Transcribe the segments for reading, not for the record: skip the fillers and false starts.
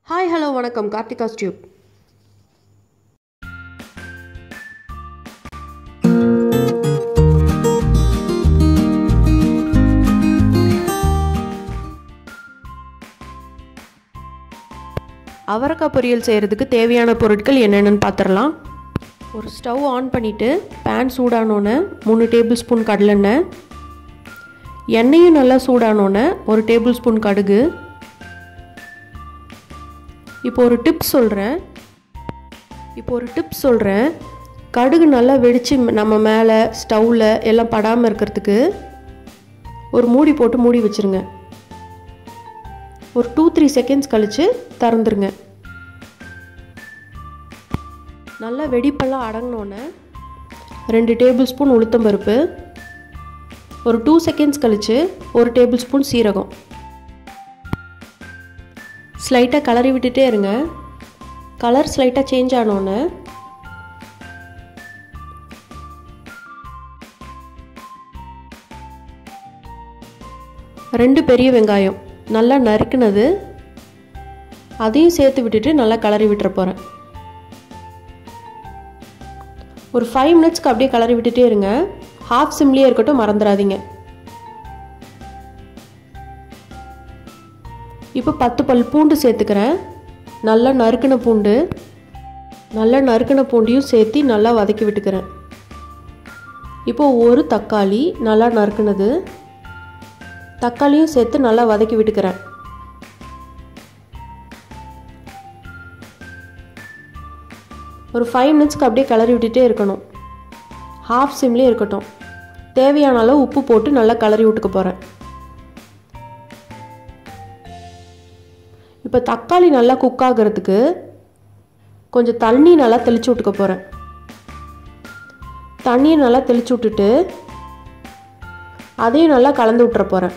Hi, hello, வணக்கம் Karthikas tube. அவரக்காய் பொரியல் செய்கிறதுக்கு தேவையான பொருட்கள் என்னென்னு பார்த்துடலாம். ஒரு ஸ்டவ் ஆன் பண்ணிவிட்டு பேன் சூடானோன்னே 3 டேபிள் ஸ்பூன் கடலெண்ணெய், எண்ணெயும் நல்லா சூடானோன்னே 1 டேபிள் ஸ்பூன் கடுகு. இப்போ ஒரு டிப்ஸ் சொல்கிறேன். கடுகு நல்லா வெடித்து நம்ம மேலே ஸ்டவ்வில் எல்லாம் படாமல் இருக்கிறதுக்கு ஒரு மூடி போட்டு மூடி வச்சுருங்க. ஒரு 2-3 செகண்ட்ஸ் கழித்து திறந்துருங்க. நல்லா வெடிப்பெல்லாம் அடங்கினோன்னே 2 டேபிள் ஸ்பூன் உளுத்தம்பருப்பு, ஒரு 2 செகண்ட்ஸ் கழித்து 1 டேபிள் ஸ்பூன் சீரகம். ஸ்லைட்டாக கலரி விட்டுட்டே இருங்க. கலர் ஸ்லைட்டாக சேஞ்ச் ஆனோன்னு ரெண்டு பெரிய வெங்காயம் நல்லா நறுக்குனது அதையும் சேர்த்து விட்டுட்டு நல்லா கலரி விட்டுற போகிறேன். ஒரு 5 மினிட்ஸ்க்கு அப்படியே கலரி விட்டுட்டே இருங்க. ஹாஃப் சிம்லேயே இருக்கட்டும், மறந்துடாதீங்க. இப்போ 10 பல் பூண்டு சேர்த்துக்கிறேன். நல்லா நறுக்கின பூண்டையும் சேர்த்து நல்லா வதக்கி விட்டுக்கிறேன். இப்போ ஒரு தக்காளி நல்லா நறுக்கினது, தக்காளியும் சேர்த்து நல்லா வதக்கி விட்டுக்கிறேன். ஒரு 5 மினிட்ஸ்க்கு அப்படியே கிளறி விட்டுட்டே இருக்கணும். ஹாஃப் சிம்லேயே இருக்கட்டும். தேவையான அளவு உப்பு போட்டு நல்லா கிளறி விட்டுக்க போகிறேன். இப்போ தக்காளி நல்லா குக் ஆகிறதுக்கு கொஞ்சம் தண்ணி நல்லா தெளித்து விட்டுக்க போகிறேன். தண்ணியை நல்லா தெளித்து விட்டுட்டு அதையும் நல்லா கலந்து விட்டுற போகிறேன்.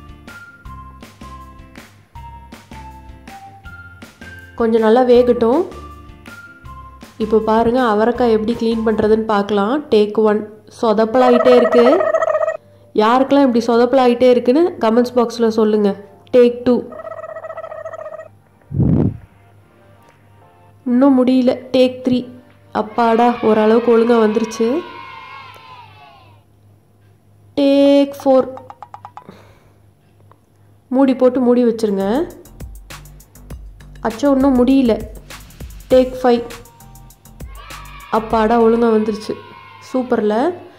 கொஞ்சம் நல்லா வேகட்டும். இப்போ பாருங்கள், அவரைக்காய் எப்படி க்ளீன் பண்ணுறதுன்னு பார்க்கலாம். டேக் 1. சொதப்பலாகிட்டே இருக்குது. யாருக்கெல்லாம் இப்படி சொதப்பலாகிட்டே இருக்குன்னு கமெண்ட்ஸ் பாக்ஸில் சொல்லுங்கள். டேக் 2. இன்னும் முடியல. டேக் 3. அப்பாடா, ஓரளவுக்கு ஒழுங்காக வந்துருச்சு. டேக் 4. மூடி போட்டு மூடி வச்சுருங்க. அச்சோ, இன்னும் முடியல. டேக் 5. அப்பாடா, ஒழுங்காக வந்துருச்சு. சூப்பரில்.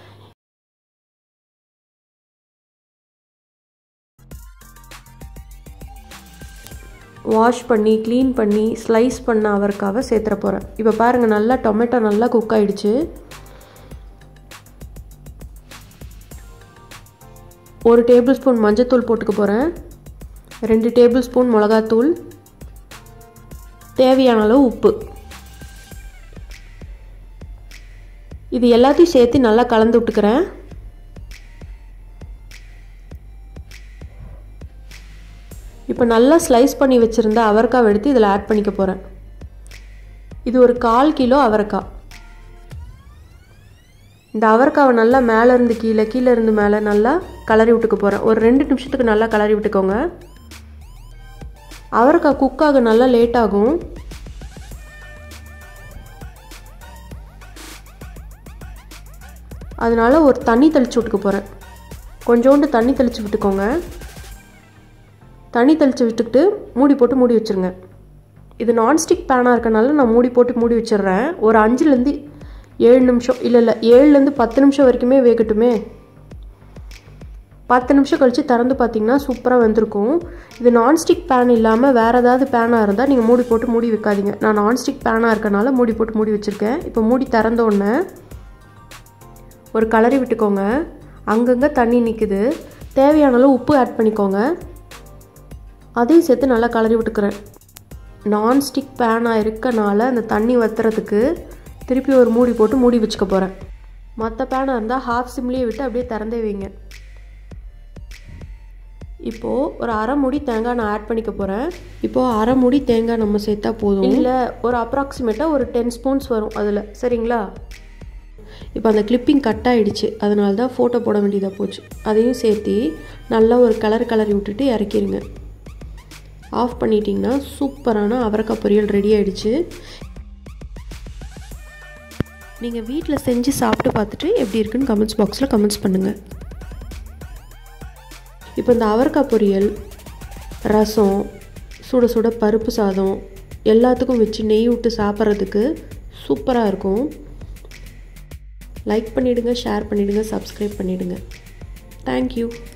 வாஷ் பண்ணி க்ளீன் பண்ணி ஸ்லைஸ் பண்ண அவரைக்காவை சேர்த்துற போகிறேன். இப்போ பாருங்கள், நல்லா டொமேட்டோ நல்லா குக் ஆகிடுச்சு. ஒரு டேபிள் ஸ்பூன் மஞ்சத்தூள் போட்டுக்க போகிறேன். 2 டேபிள் ஸ்பூன் மிளகாத்தூள், தேவையான அளவு உப்பு. இது எல்லாத்தையும் சேர்த்து நல்லா கலந்து விட்டுக்கிறேன். இப்போ நல்லா ஸ்லைஸ் பண்ணி வச்சுருந்த அவரைக்காய் எடுத்து இதில் ஆட் பண்ணிக்க போகிறேன். இது ஒரு 1/4 கிலோ அவரைக்காய். இந்த அவரைக்காவை நல்லா மேலேருந்து கீழே இருந்து மேலே நல்லா கலரி விட்டுக்க போகிறேன். ஒரு 2 நிமிஷத்துக்கு நல்லா கலரி விட்டுக்கோங்க. அவரைக்காய் குக்காக நல்லா லேட் ஆகும். அதனால ஒரு தண்ணி தெளித்து விட்டுக்க போகிறேன். கொஞ்சோண்டு தண்ணி தெளித்து விட்டுக்கோங்க. தண்ணி தெளித்து விட்டுக்கிட்டு மூடி போட்டு மூடி வச்சுருங்க. இது நான்ஸ்டிக் பேனாக இருக்கனால நான் மூடி போட்டு மூடி வச்சிடுறேன். ஒரு 5லேருந்து 7 நிமிஷம், இல்லை 7லேருந்து 10 நிமிஷம் வரைக்குமே வேகட்டுமே. 10 நிமிஷம் கழித்து திறந்து பார்த்திங்கன்னா சூப்பராக வந்திருக்கும். இது நான்ஸ்டிக் பேன் இல்லாமல் வேறு ஏதாவது பேனாக இருந்தால் நீங்கள் மூடி போட்டு மூடி வைக்காதீங்க. நான் நான்ஸ்டிக் பேனாக இருக்கனால மூடி போட்டு மூடி வச்சுருக்கேன். இப்போ மூடி திறந்த உடனே ஒரு கலரி விட்டுக்கோங்க. அங்கங்கே தண்ணி நிற்குது. தேவையான அளவு உப்பு ஆட் பண்ணிக்கோங்க. அதையும் சேர்த்து நல்லா கலரி விட்டுக்கிறேன். நான்ஸ்டிக் பேனாக இருக்கனால அந்த தண்ணி வத்துறதுக்கு திருப்பி ஒரு மூடி போட்டு மூடி வச்சுக்க போகிறேன். மற்ற பேனாக இருந்தால் ஹாஃப் சிம்லேயே விட்டு அப்படியே திறந்தே வைங்க. இப்போது ஒரு அரை மூடி தேங்காய் நான் ஆட் பண்ணிக்க போகிறேன். இப்போது அரை மூடி தேங்காய் நம்ம சேர்த்தா போதும். இல்லை, ஒரு அப்ராக்சிமேட்டாக ஒரு 10 ஸ்பூன்ஸ் வரும் அதில். சரிங்களா? இப்போ அந்த கிளிப்பிங் கட் ஆகிடுச்சு, அதனால தான் ஃபோட்டோ போட வேண்டியதாக போச்சு. அதையும் சேர்த்து நல்லா ஒரு கலரி விட்டுட்டு இறக்கிடுங்க. ஆஃப் பண்ணிட்டிங்கன்னா சூப்பரான அவரைக்காய் பொரியல் ரெடி ஆகிடுச்சு. நீங்கள் வீட்டில் செஞ்சு சாப்பிட்டு பார்த்துட்டு எப்படி இருக்குன்னு கமெண்ட்ஸ் பாக்ஸில் கமெண்ட்ஸ் பண்ணுங்கள். இப்போ இந்த அவரைக்காய் பொரியல், ரசம், சுட சுட பருப்பு சாதம் எல்லாத்துக்கும் வச்சு நெய் விட்டு சாப்பிட்றதுக்கு சூப்பராக இருக்கும். லைக் பண்ணிவிடுங்க, ஷேர் பண்ணிவிடுங்க, சப்ஸ்கிரைப் பண்ணிவிடுங்க. தேங்க்யூ.